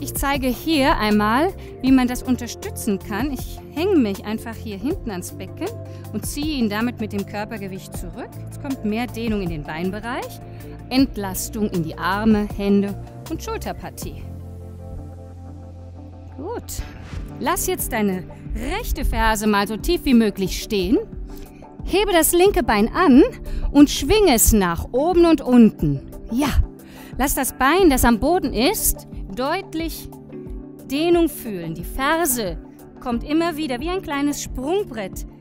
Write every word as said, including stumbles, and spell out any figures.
Ich zeige hier einmal, wie man das unterstützen kann. Ich hänge mich einfach hier hinten ans Becken und ziehe ihn damit mit dem Körpergewicht zurück. Jetzt kommt mehr Dehnung in den Beinbereich, Entlastung in die Arme, Hände und Schulterpartie. Gut. Lass jetzt deine rechte Ferse mal so tief wie möglich stehen. Hebe das linke Bein an und schwinge es nach oben und unten. Ja, lass das Bein, das am Boden ist, deutlich Dehnung fühlen. Die Ferse kommt immer wieder wie ein kleines Sprungbrett